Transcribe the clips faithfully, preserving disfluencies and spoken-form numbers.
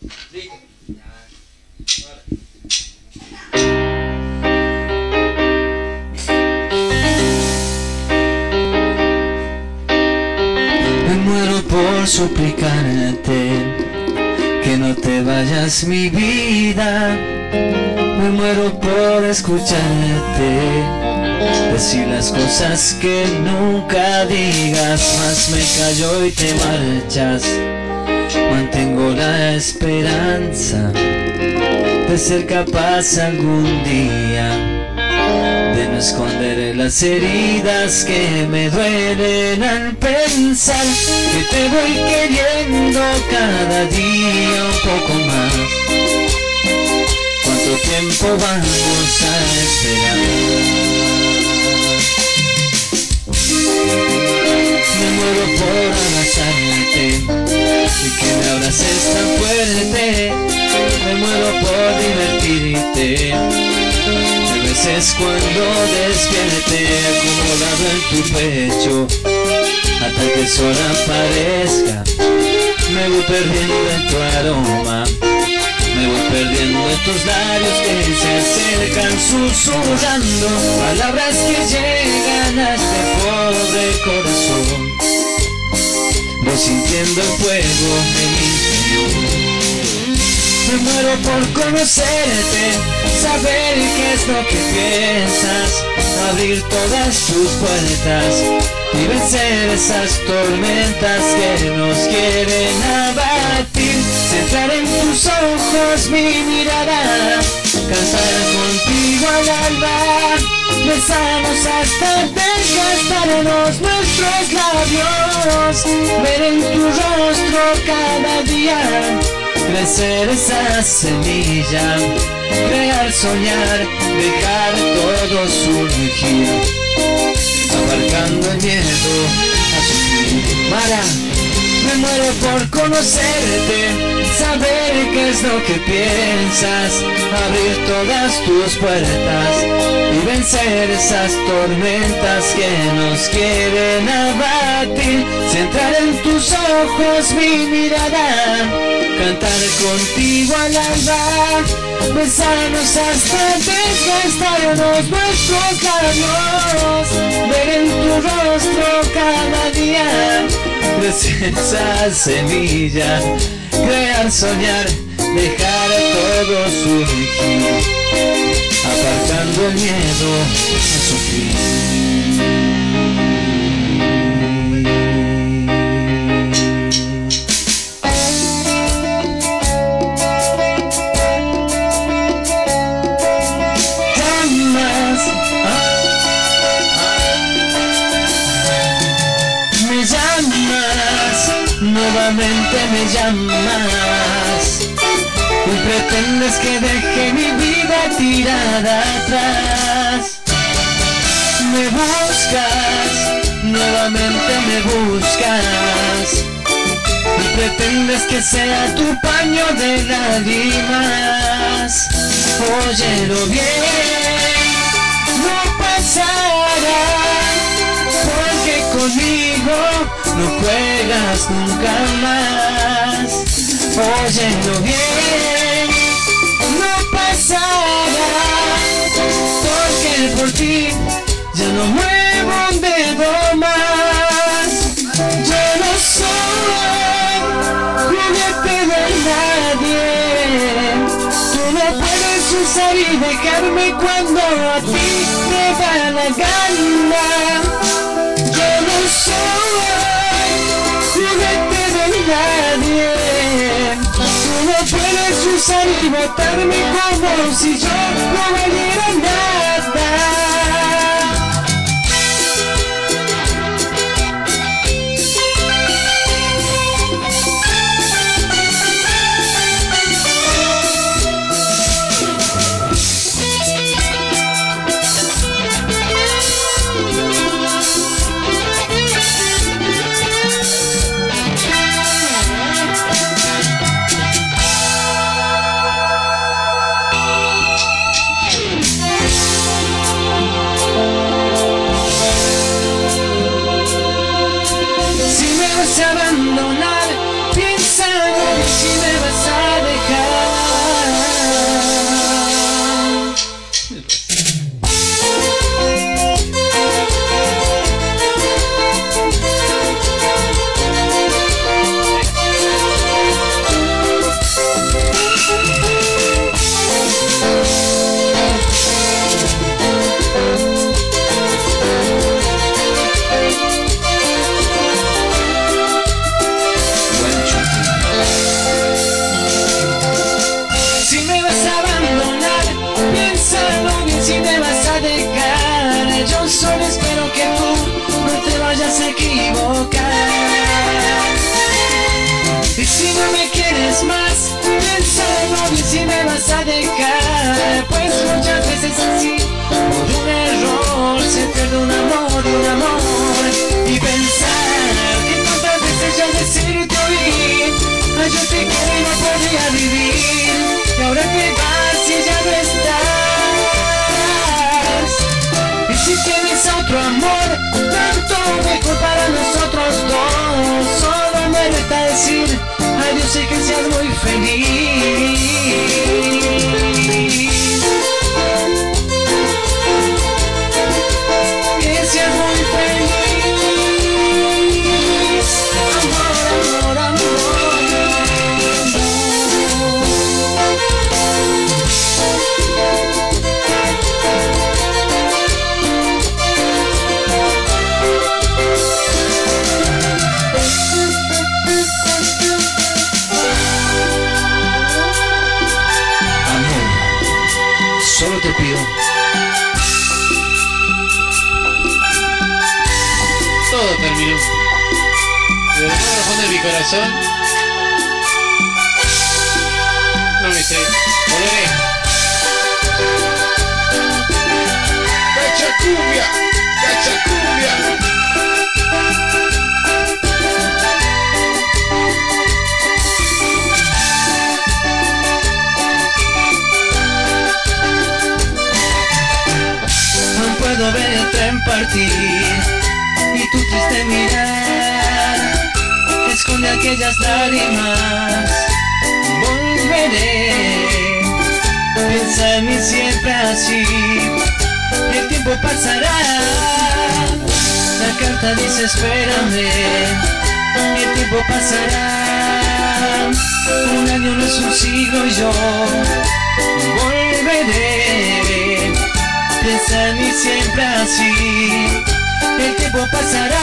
Listo. Me muero por suplicarte que no te vayas, mi vida. Me muero por escucharte decir las cosas que nunca digas, mas me callo y te marchas. Mantengo la esperanza de ser capaz algún día de no esconder las heridas que me duelen al pensar que te voy queriendo cada día un poco más. ¿Cuánto tiempo vamos a esperar? Me muero por abrazarte y que me abraces tan fuerte. Me muero por divertirte. A veces cuando despierte acomodado en tu pecho, hasta que el sol aparezca, me voy perdiendo en tu aroma. Me voy perdiendo en tus labios que se acercan susurrando palabras que llegan a este pobre corazón. Voy sintiendo el fuego en mi interior. Me muero por conocerte, saber qué es lo que piensas, abrir todas tus puertas y vencer esas tormentas que nos quieren abatir. Centrar en tus ojos mi mirada, cantar contigo al alba, besarnos hasta desgastarnos nuestros labios, ver en tu rostro cada día crecer esa semilla, crear, soñar, dejar todo surgir, abarcando el miedo a sufrir. Mara, me muero por conocerte, saber qué es lo que piensas, abrir todas tus puertas y vencer esas tormentas que nos quieren abatir. Centrar en tus ojos mi mirada, cantar contigo al alba, besarnos hasta desgastarnos nuestros labios, ver en tu rostro cada día crecer esa semilla, crear, soñar, dejar todo surgir, apartando el miedo a sufrir. Nuevamente me llamas y pretendes que deje mi vida tirada atrás. Me buscas, nuevamente me buscas y pretendes que sea tu paño de lágrimas. Óyelo bien, no pasará, porque conmigo no juegas nunca más. Óyelo bien, no pasará, porque por ti yo no muevo un dedo más. Yo no soy juguete de nadie, tú no puedes usar y dejarme cuando a ti te da la gana. Yo no soy juguete de nadie, tú no puedes usar y botarme como si yo no valiera nada. vez más, piénsalo bien si me vas a dejar. Pues muchas veces así, por un error, se pierde un amor, un amor. Y pensar que tantas veces ya decirte oír, ay, yo te quiero y no podría vivir. Y ahora te vas y ya no estás. Y si tienes otro amor, tanto mejor para nosotros dos. Solo me resta decir adiós y que seas muy feliz. Que seas muy feliz. Amor, amor, amor. Solo te pido. Todo terminó. Desde lo más profundo de mi corazón, no me sé. Volveré. Cachacumbia, cachacumbia. Puedo ver el tren partir y tu triste mirar esconde aquellas lágrimas. Volveré, piensa en mí siempre así. El tiempo pasará, la carta dice espérame. El tiempo pasará, un año no es un siglo y yo volveré. Piensa en mí siempre así, el tiempo pasará.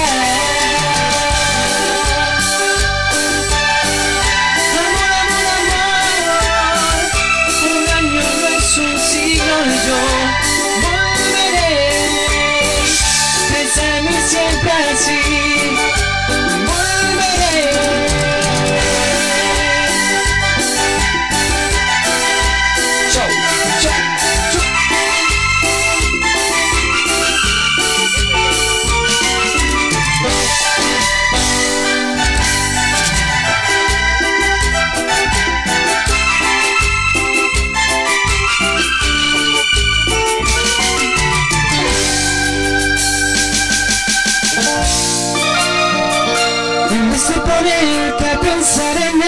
Amor, amor, amor, un año no es un siglo y yo volveré. Piensa en mí siempre así, volveré. Chau, chau. De ponerte a pensar en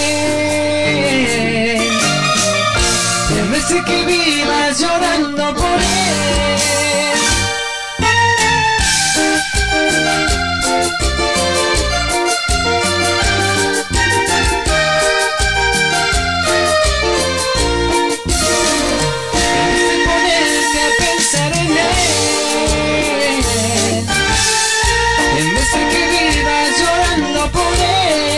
él, en vez de que vivas llorando por él. En vez de ponerte a pensar en él, en vez de que vivas llorando por él.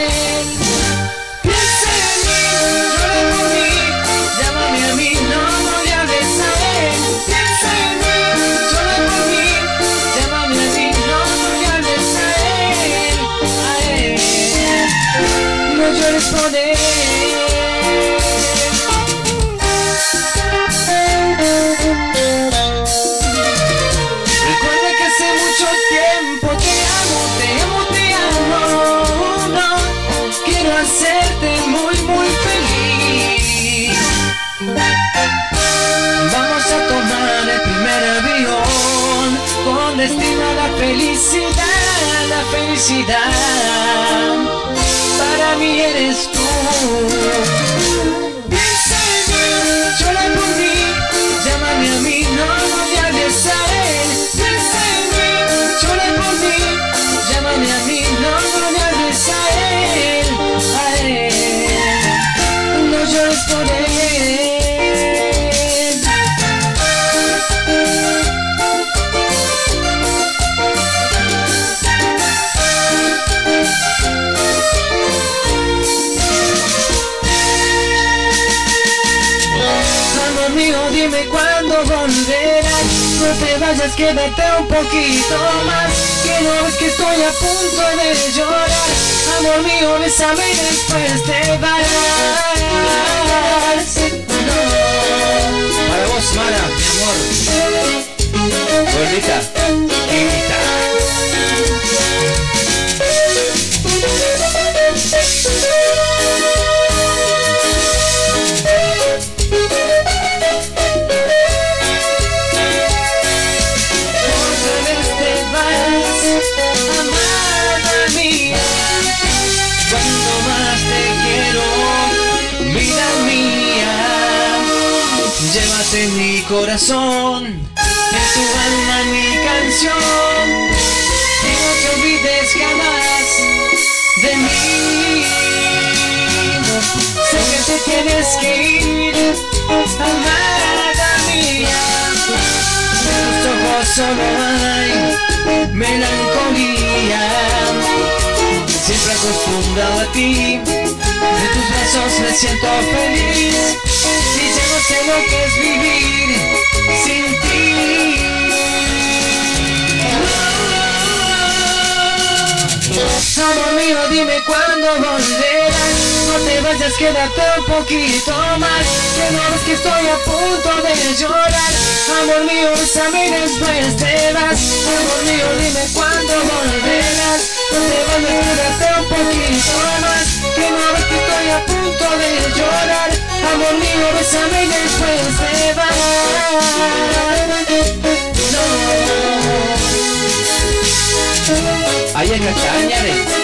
Piensa en mí, llora por mí, llámame a mí, no, no le hables a él. Piensa en mí, llora por mí, llámame a mí, no, no le hables a él, a él. No llores por él. Recuerda que hace mucho tiempo te amo, te amo, te amo, no, quiero hacerte muy, muy feliz. Vamos a tomar el primer avión con destino a la felicidad, la felicidad. Para mí eres tú. Piensa en mí, llora por mí, llámame a mí, no, no le hables a él. Piensa en mí, llora por mí, llámame a mí, no, no le hables a él, a él. No llores por él. Amor mío, dime cuándo volverás. No te vayas, quédate un poquito más, que no ves que estoy a punto de llorar. Amor mío, bésame y después te vas. late mi corazón, en tu alma mi canción, y no te olvides jamás de mí. Sé que te tienes que ir, amada mía. En tus ojos solo hay melancolía. Siempre acostumbrado a ti, en tus brazos me siento feliz. Y ya no sé lo que es vivir sin ti. Amor mío, dime cuándo volverás. No te vayas, quédate un poquito más, que no ves que estoy a punto de llorar. Amor mío, bésame y después te vas. Amor mío, dime cuándo volverás. No te vayas, quédate un poquito más, que no ves que estoy a punto de llorar. Amor mío, bésame y después te vas. No. Ahí hay cachañare.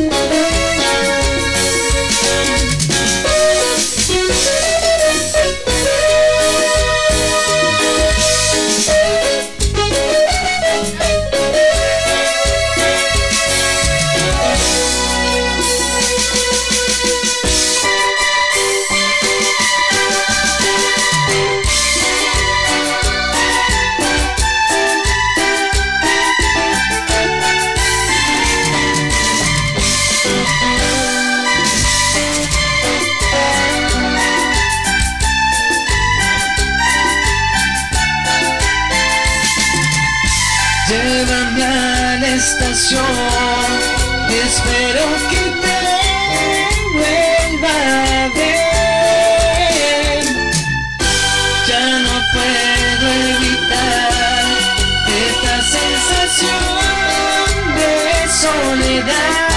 Llévame a la estación y espero que te vuelva a ver. Ya no puedo evitar esta sensación de soledad,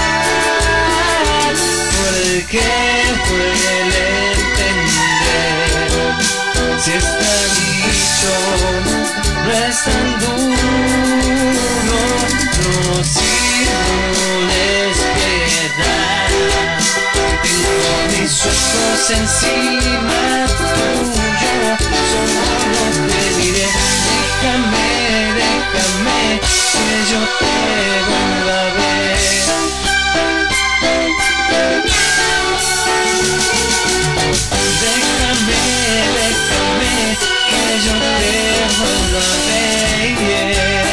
porque puede entender si está dicho no es tan duro. No simules piedad, tengo mis ojos encima tuyo, solo te diré, déjame, déjame, que yo te vuelva a ver. Déjame, déjame, que yo te vuelva a ver.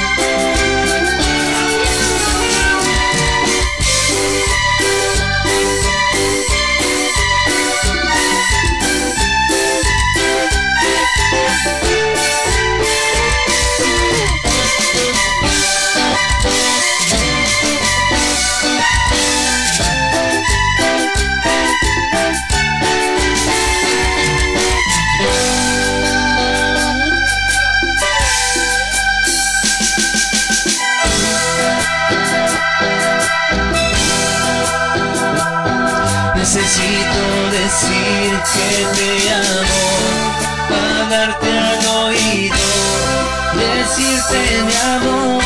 Necesito decir que te amo, hablarte al oído, decirte mi amor.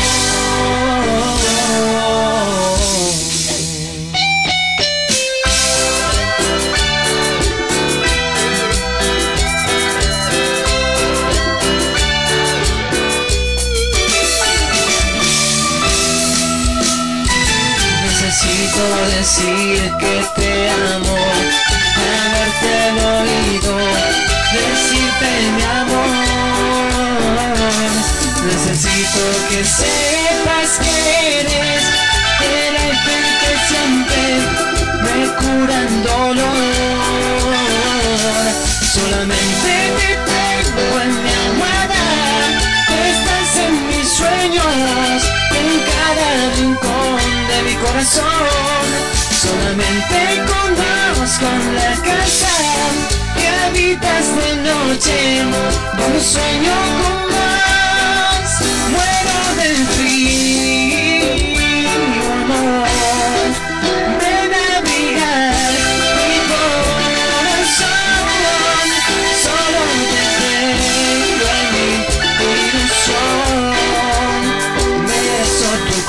Necesito decir que te amo, hablarte al oído, decirte mi amor. Necesito que sepas que eres el ángel que siempre me cura el dolor. Solamente te tengo en mi almohada, estás en mis sueños, en cada rincón de mi corazón. Solamente conozco la casa que habitas de noche, donde sueño con vos, muero del frío, amor. Ven a abrigar mi corazón, solo te tengo en mi ilusión. Beso tu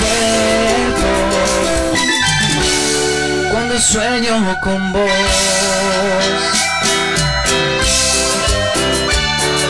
cuerpo cuando sueño con vos.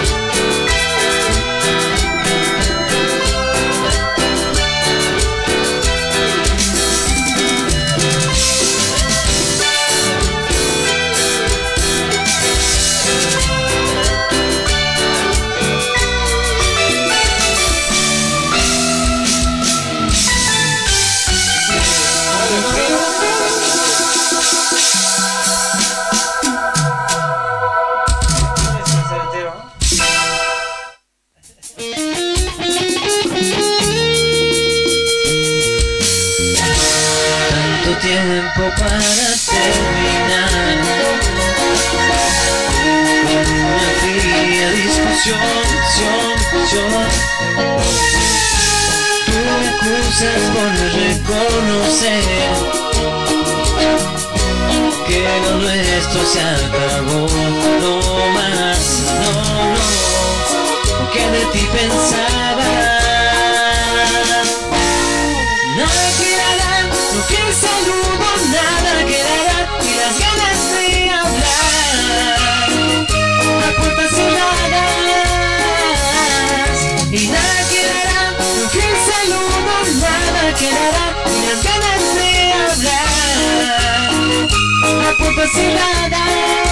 excusas por reconocer que lo nuestro se acabó. No más, no, no, que de ti pensaba. Nada quedará, no que el saludo, nada quedará, y las ganas de hablar a puertas cerradas. Y nada quedará, no que el saludo, nada quedará, y las ganas de hablar a puertas cerradas.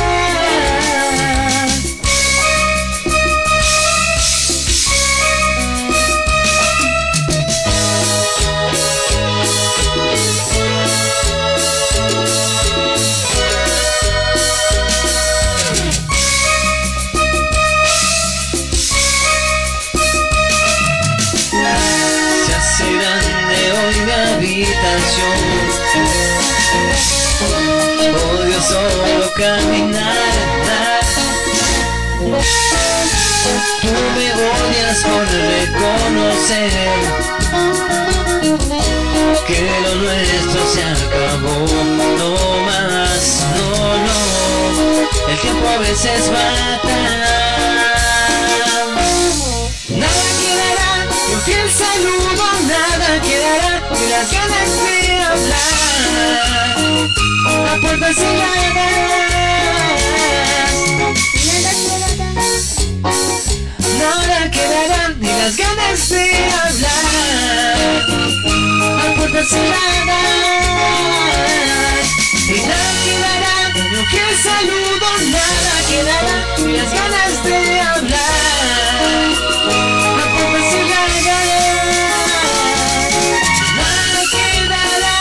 Odio solo caminar. Tú me odias por reconocer que lo nuestro se acabó. No más, no, no, el tiempo a veces mata. Nada quedará, porque el saludo, nada quedará, y las ganas de hablar a puertas cerradas. Nada quedará, ni las ganas de hablar a puertas cerradas. Y nada quedará, lo que el saludo, nada quedará, ni las ganas de hablar a puertas cerradas. Nada quedará.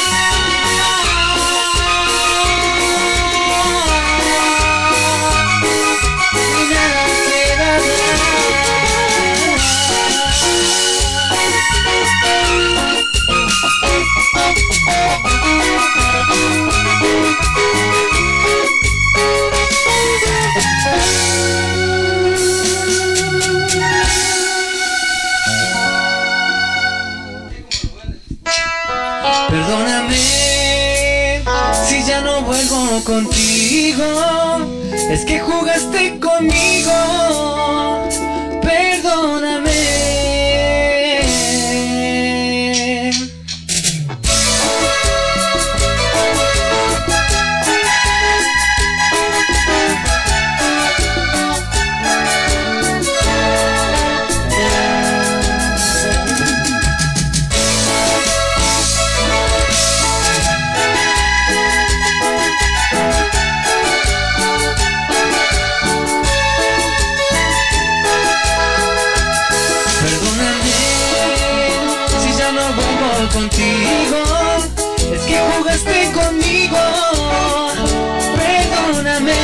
Perdóname si ya no vuelvo contigo, es que jugaste conmigo. Perdóname. Contigo, es que jugaste conmigo. Perdóname.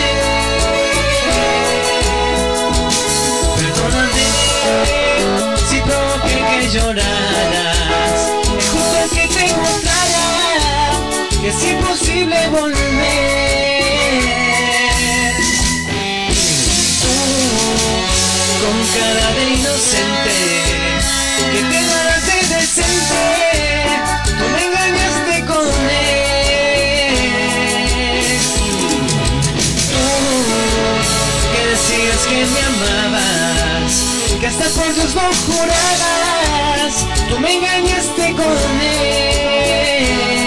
Perdóname si provoqué que lloraras, es justo que te mostrara que es imposible volver. Tú, con cara de inocente, que te darás de decente, tú me engañaste con él. Tú, que decías que me amabas, que hasta por Dios lo jurabas, tú me engañaste con él.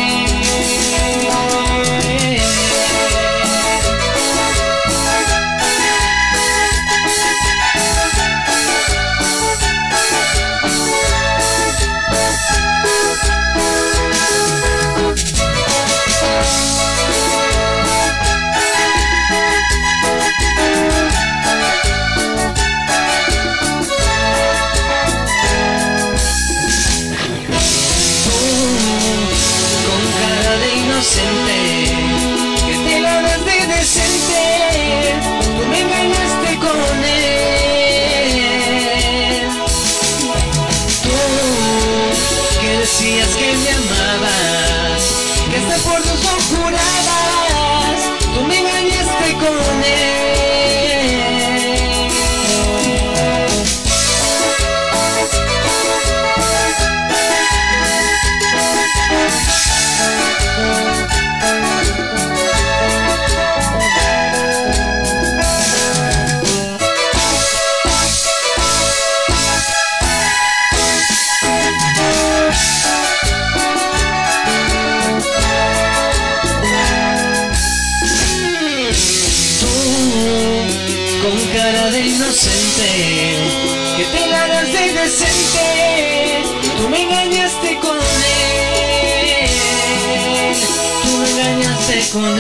Que te la das de decente, tú me engañaste con él. Tú, que decías que me amabas, que hasta por Dios lo jurabas, tú me engañaste con él. con cara de inocente, que te la das de decente. Tú me engañaste con él, tú me engañaste con él.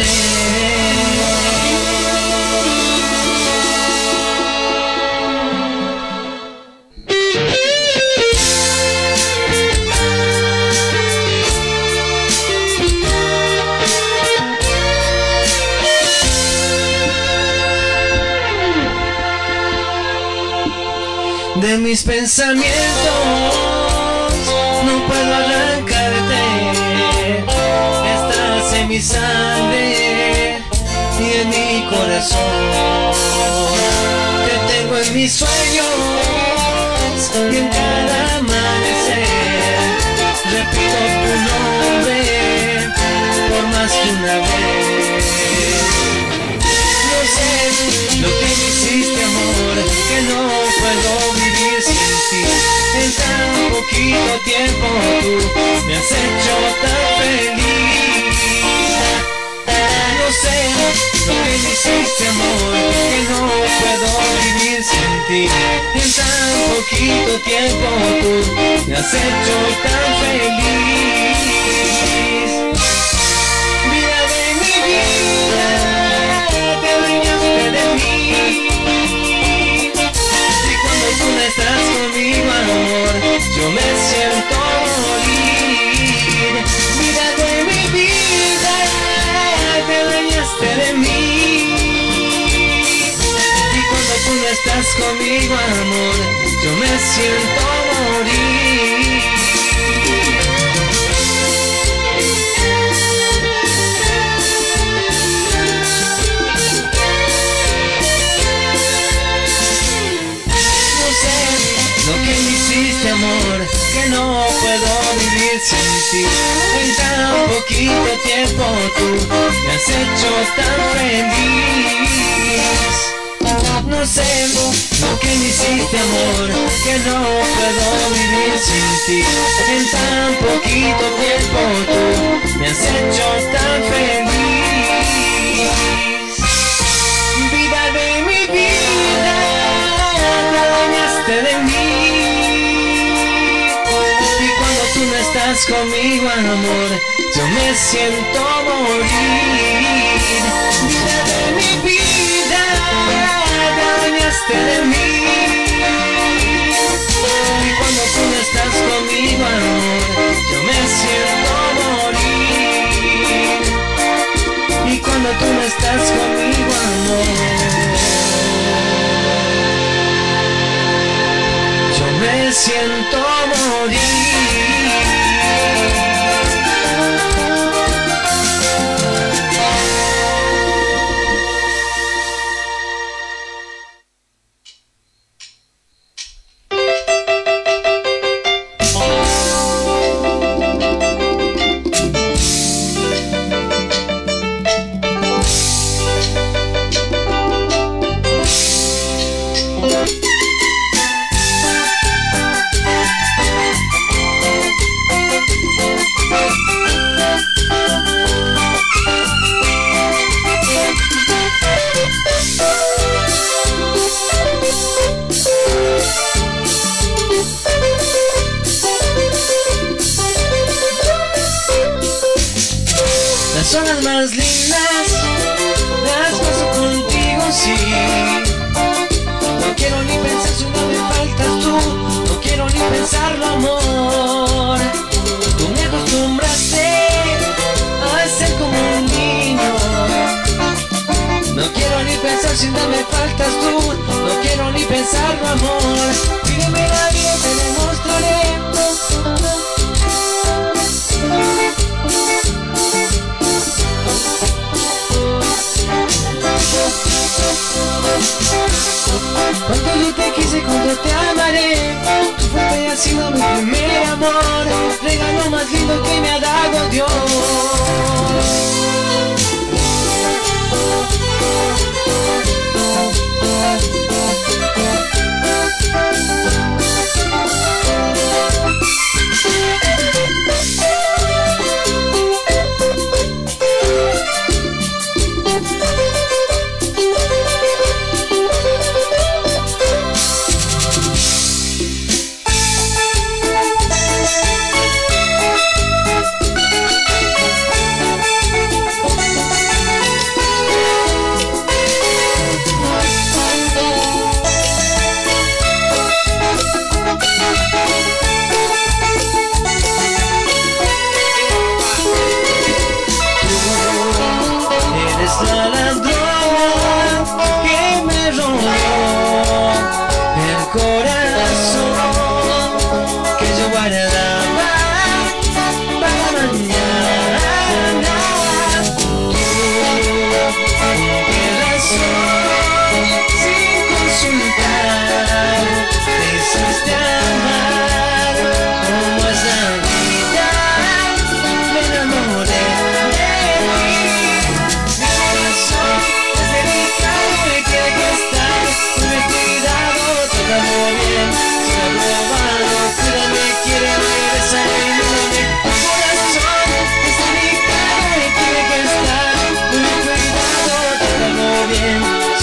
De mis pensamientos no puedo arrancarte, estás en mi sangre y en mi corazón. Te tengo en mis sueños y en cada amanecer repito tu nombre por más que una vez. No sé lo que me hiciste, amor, que no puedo vivir sin ti. En tan poquito tiempo tú me has hecho tan feliz. No sé lo que me hiciste, amor, que no puedo vivir sin ti. En tan poquito tiempo tú me has hecho tan feliz. Vida de mi vida, te adueñaste de mí. Tú no estás conmigo, amor, yo me siento morir. Vida de mi vida, te adueñaste de mí. Y cuando tú no estás conmigo, amor, yo me siento morir. Lo que me hiciste, amor, que no puedo vivir sin ti. En tan poquito tiempo tú me has hecho tan feliz. No sé lo que me hiciste, amor, que no puedo vivir sin ti. En tan poquito tiempo tú me has hecho tan feliz. Vida de mi vida, te adueñaste de mí. Tú no estás conmigo, amor, yo me siento morir. Vida de mi vida, te adueñaste de mí. Y cuando tú no estás conmigo, amor, yo me siento morir. Y cuando tú no estás conmigo, amor, yo me siento morir. Son las más lindas, las paso contigo, sí. No quiero ni pensar si no me faltas tú, no quiero ni pensarlo, amor. Tú me acostumbraste a ser como un niño. No quiero ni pensar si no me faltas tú, no quiero ni pensarlo, amor. Pídeme la vida, te demostraré. Cuánto yo te quise, cuánto te amaré. Tú fuiste y has sido mi primer amor, regalo más lindo que me ha dado Dios.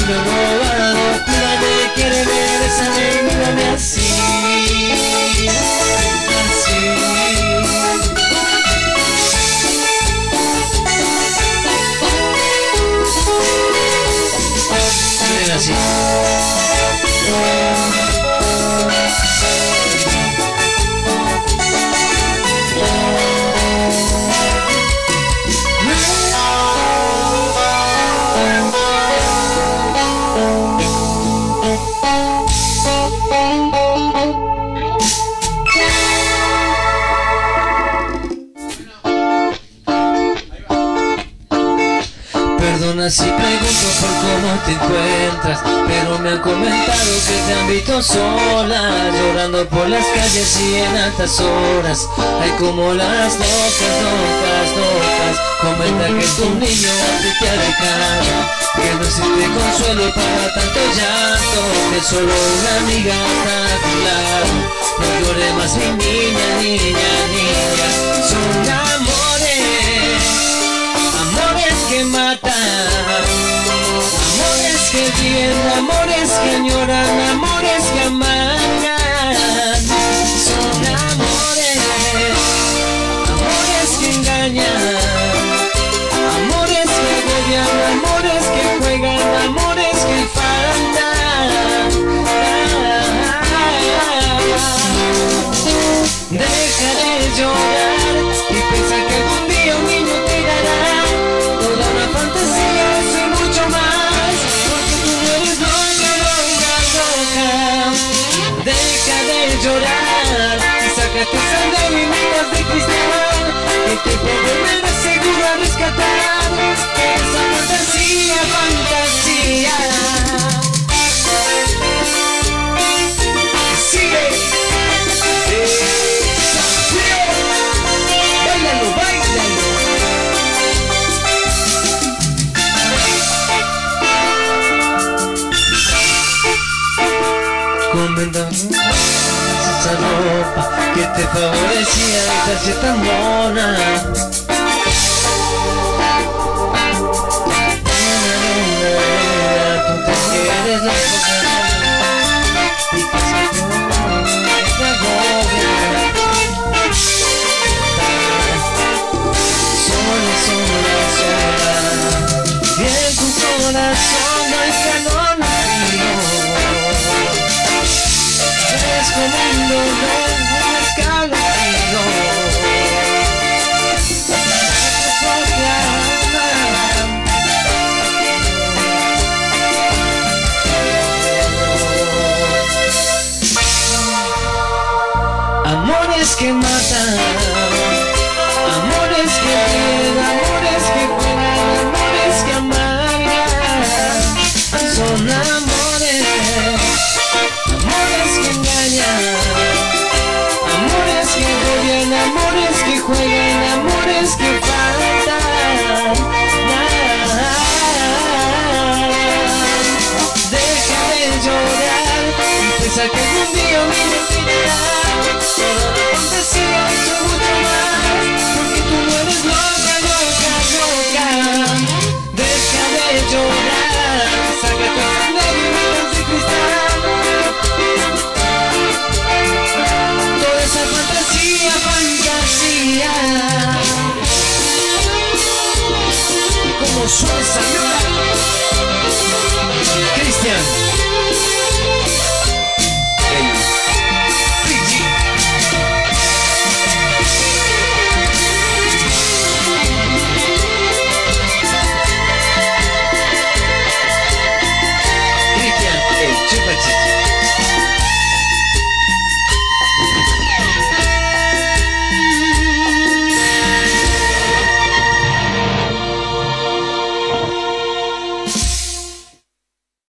lo he robado. Cuídate, quiéreme, bésame y mírame así, así. Miren así. Perdona si pregunto por cómo te encuentras, pero me han comentado que te han visto sola, llorando por las calles y en altas horas. Hay como las locas, locas, locas. Comenta que tu niño a ti te ha dejado, que no existe consuelo para tanto llanto, que solo una amiga está a tu lado. No llores más mi niña, niña, niña. Son amores, amores que matan, amores que vienen, amores que añoran, amores que amargan. Son amores, amores que engañan, amores que agobian, amores que juegan, amores que faltan. Deja de llorar y piensa que algún día un niño te dará toda una fantasía, eso y mucho más, porque tú no eres loca, loca, loca. Deja de llorar y sácate esas lagrimas de cristal, que te volverá seguro a rescatar esa fantasía, fantasía. Sigue. Báilalo, báilalo. Comenta esa ropa que te favorecía y te hacía tan mona. Tú te quieres la cosa y que se te agobia. Sola, sola, sola, y en tu corazón no hay calor frío. Es como un dolor, un escalofrío. Amores que matan, amores que ríen, amores que juegan, amores que amargan. Son amores, amores que engañan, amores que agobian, amores que juegan, amores que faltan. Deja de llorar y piensa que algún día un niño te dará toda